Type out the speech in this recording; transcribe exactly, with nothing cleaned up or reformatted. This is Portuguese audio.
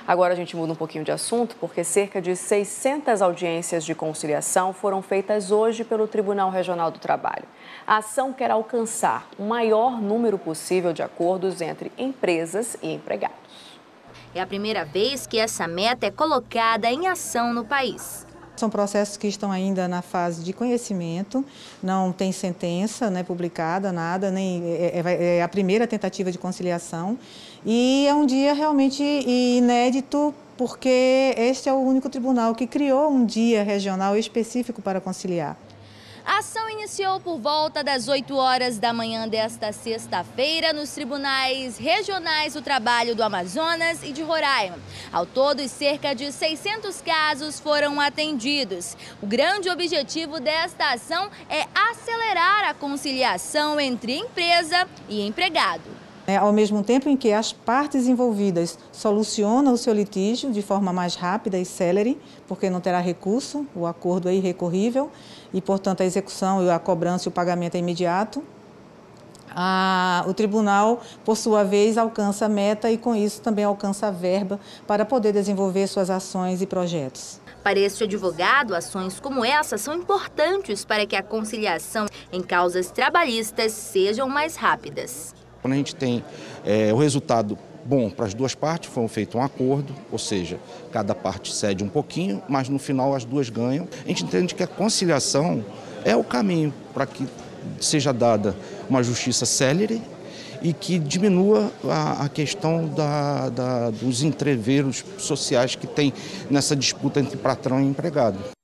Agora a gente muda um pouquinho de assunto, porque cerca de seiscentas audiências de conciliação foram feitas hoje pelo Tribunal Regional do Trabalho. A ação quer alcançar o maior número possível de acordos entre empresas e empregados. É a primeira vez que essa meta é colocada em ação no país. São processos que estão ainda na fase de conhecimento, não tem sentença, né, publicada, nada, nem é, é a primeira tentativa de conciliação. E é um dia realmente inédito, porque este é o único tribunal que criou um dia regional específico para conciliar. A ação iniciou por volta das oito horas da manhã desta sexta-feira nos tribunais regionais do trabalho do Amazonas e de Roraima. Ao todo, cerca de seiscentos casos foram atendidos. O grande objetivo desta ação é acelerar a conciliação entre empresa e empregado. É, ao mesmo tempo em que as partes envolvidas solucionam o seu litígio de forma mais rápida e célere, porque não terá recurso, o acordo é irrecorrível e, portanto, a execução, a cobrança e o pagamento é imediato. Ah, o tribunal, por sua vez, alcança a meta e, com isso, também alcança a verba para poder desenvolver suas ações e projetos. Para este advogado, ações como essa são importantes para que a conciliação em causas trabalhistas sejam mais rápidas. Quando a gente tem é, o resultado bom para as duas partes, foi feito um acordo, ou seja, cada parte cede um pouquinho, mas no final as duas ganham. A gente entende que a conciliação é o caminho para que seja dada uma justiça célere e que diminua a, a questão da, da, dos entreveros sociais que tem nessa disputa entre patrão e empregado.